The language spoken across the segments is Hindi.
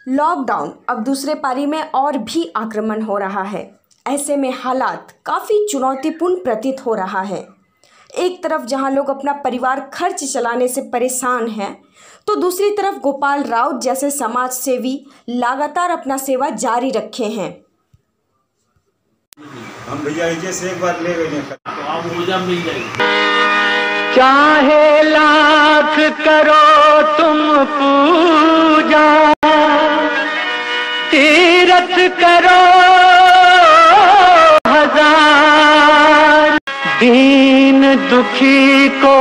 लॉकडाउन अब दूसरे पारी में और भी आक्रमण हो रहा है। ऐसे में हालात काफ़ी चुनौतीपूर्ण प्रतीत हो रहा है। एक तरफ जहां लोग अपना परिवार खर्च चलाने से परेशान हैं, तो दूसरी तरफ गोपाल राउत जैसे समाज सेवी लगातार अपना सेवा जारी रखे हैं। हम भैया से एक बार ले गए तो आप ऊर्जा मिल जाएगी। चाहे लाख करो तुम पूजा, तीरथ करो हजार, दीन दुखी को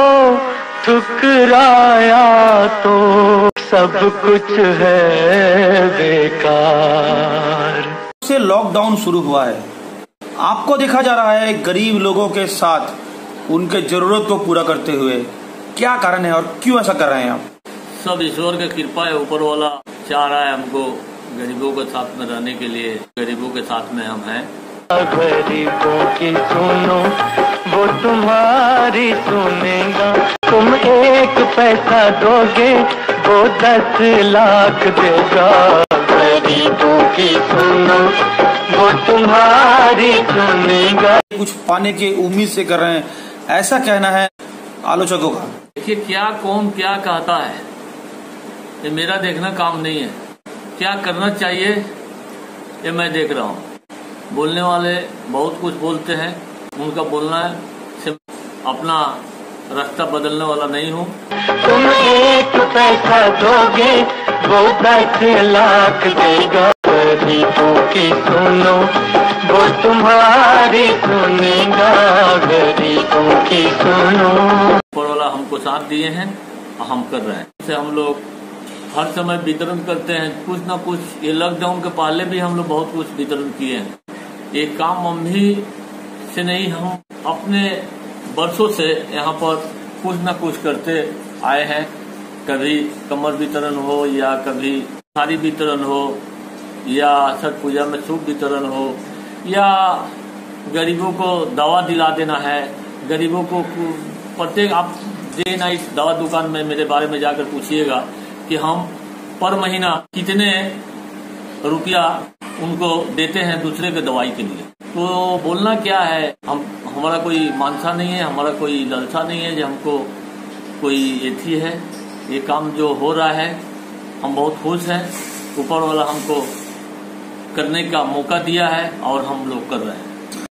ठुकराया तो सब कुछ है बेकार। से लॉकडाउन शुरू हुआ है, आपको देखा जा रहा है गरीब लोगों के साथ उनके जरूरत को पूरा करते हुए। क्या कारण है और क्यों ऐसा कर रहे हैं आप? सब ईश्वर की कृपा है, ऊपर वाला चाह रहा है हमको गरीबों के साथ में रहने के लिए। गरीबों के साथ में हम हैं। गरीबों की सुनो वो तुम्हारी सुनेगा, तुम एक पैसा दोगे वो 10 लाख देगा। गरीबों की सुनो वो तुम्हारी सुनेगा। कुछ पाने की उम्मीद से कर रहे हैं, ऐसा कहना है आलोचकों का। देखिए क्या कौन क्या कहता है, ये मेरा देखना काम नहीं है। क्या करना चाहिए ये मैं देख रहा हूँ। बोलने वाले बहुत कुछ बोलते हैं, उनका बोलना है, अपना रास्ता बदलने वाला नहीं हूँ। तुम एक पैसा दोगे वो 10 लाख देगा। गरीबों की सुनो वो तुम्हारी सुनेगा। गरीबों की सुनो। ऊपर वाला हमको साथ दिए हैं, हम कर रहे हैं। इसे हम लोग हर समय वितरण करते हैं कुछ ना कुछ। ये लॉकडाउन के पहले भी हम लोग बहुत कुछ वितरण किए हैं। ये काम हम भी से नहीं, हम अपने वर्षों से यहाँ पर कुछ न कुछ करते आए हैं। कभी कमर वितरण हो, या कभी साड़ी वितरण हो, या छठ पूजा में सूप वितरण हो, या गरीबों को दवा दिला देना है। गरीबों को प्रत्येक आप डे नाइट दवा दुकान में मेरे बारे में जाकर पूछिएगा कि हम पर महीना कितने रुपया उनको देते हैं दूसरे के दवाई के लिए। तो बोलना क्या है, हमारा कोई मानसा नहीं है, हमारा कोई ललसा नहीं है जो हमको कोई एथी है। ये काम जो हो रहा है हम बहुत खुश हैं। ऊपर वाला हमको करने का मौका दिया है और हम लोग कर रहे हैं।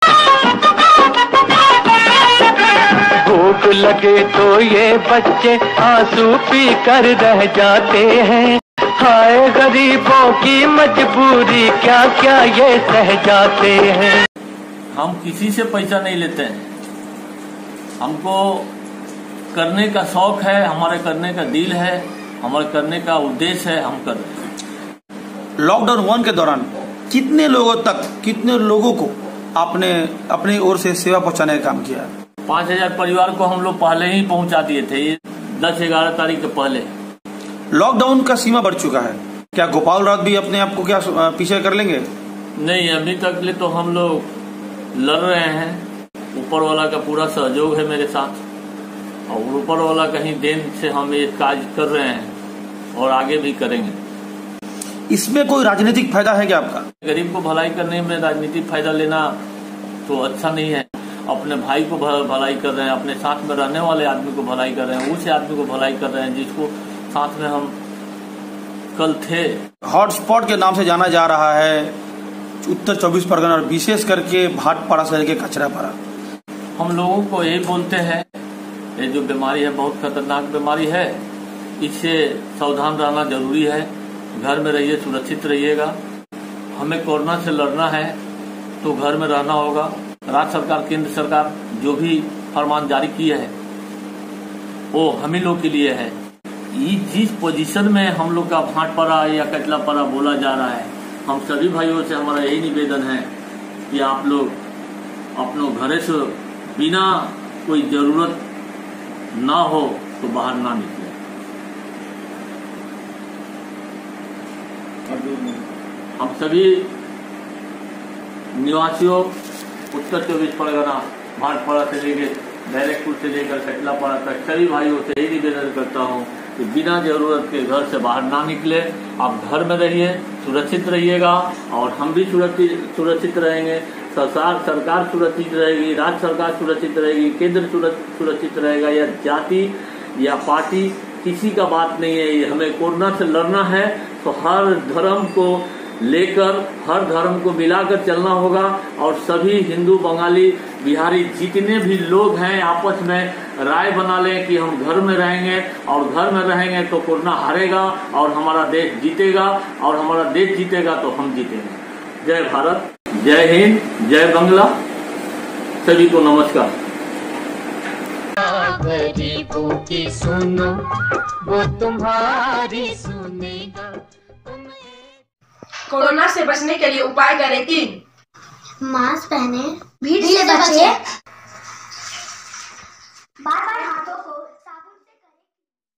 भूख लगे तो ये बच्चे आंसू पी कर रह जाते हैं। हाय गरीबों की मजबूरी क्या क्या ये सह जाते हैं। हम किसी से पैसा नहीं लेते हैं, हमको करने का शौक है, हमारे करने का दिल है, हमारे करने का उद्देश्य है, हम कर रहे हैं। लॉकडाउन 1 के दौरान कितने लोगों को आपने अपनी ओर से सेवा पहुंचाने का काम किया? 5000 परिवार को हम लोग पहले ही पहुंचा दिए थे, 10-11 तारीख के पहले। लॉकडाउन का सीमा बढ़ चुका है, क्या गोपाल राउत भी अपने आप को क्या पीछे कर लेंगे? नहीं, अभी तक ले तो हम लोग लड़ रहे हैं। ऊपर वाला का पूरा सहयोग है मेरे साथ, और ऊपर वाला कहीं देन से हम ये कार्य कर रहे हैं और आगे भी करेंगे। इसमें कोई राजनीतिक फायदा है क्या आपका? गरीब को भलाई करने में राजनीतिक फायदा लेना तो अच्छा नहीं है। अपने भाई को भलाई कर रहे हैं, अपने साथ में रहने वाले आदमी को भलाई कर रहे हैं, उस आदमी को भलाई कर रहे हैं जिसको साथ में हम कल थे। हॉटस्पॉट के नाम से जाना जा रहा है उत्तर 24 परगना, और विशेष करके भाटपाड़ा शहर के कचरापाड़ा। हम लोगों को यही बोलते हैं, ये जो बीमारी है बहुत खतरनाक बीमारी है, इससे सावधान रहना जरूरी है। घर में रहिए, सुरक्षित रहिएगा। हमें कोरोना से लड़ना है तो घर में रहना होगा। राज्य सरकार, केंद्र सरकार जो भी फरमान जारी किए है वो हम ही लोग के लिए है। जिस पोजीशन में हम लोग का भाटपाड़ा या कचलापाड़ा बोला जा रहा है, हम सभी भाइयों से हमारा यही निवेदन है कि आप लोग अपने घरे से बिना कोई जरूरत ना हो तो बाहर ना निकले। हम सभी निवासियों उत्तर 24 परगना, भाटपाड़ा से लेकर बैरकपुर से लेकर कचलापाड़ा तक सभी भाइयों से यही निवेदन करता हूँ कि बिना जरूरत के घर से बाहर ना निकले। आप घर में रहिए, सुरक्षित रहिएगा और हम भी सुरक्षित रहेंगे। सरकार सुरक्षित रहेगी, राज्य सरकार सुरक्षित रहेगी, केंद्र सुरक्षित रहेगा। या जाति या पार्टी किसी का बात नहीं है। ये हमें कोरोना से लड़ना है तो हर धर्म को लेकर, हर धर्म को मिलाकर चलना होगा और सभी हिंदू, बंगाली, बिहारी जितने भी लोग हैं आपस में राय बना लें कि हम घर में रहेंगे और घर में रहेंगे तो कोरोना हारेगा और हमारा देश जीतेगा और हमारा देश जीतेगा तो हम जीतेंगे। जय भारत, जय हिंद, जय बांग्ला, सभी को नमस्कार। गरीबों की सुनो, वो तुम्हारी सुनेगा। कोरोना से बचने के लिए उपाय करें कि मास्क पहने, भीड़ से बचे, बार-बार हाथों को